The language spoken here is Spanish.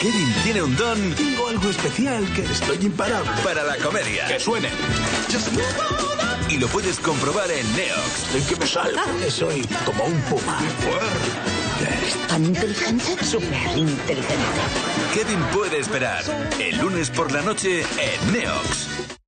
Kevin tiene un don. Tengo algo especial que estoy imparable. Para la comedia. ¡Que suene! Y lo puedes comprobar en Neox. ¿En qué me salgo? Que soy como un puma. ¿Tan inteligente? Súper inteligente. Kevin puede esperar. El lunes por la noche en Neox.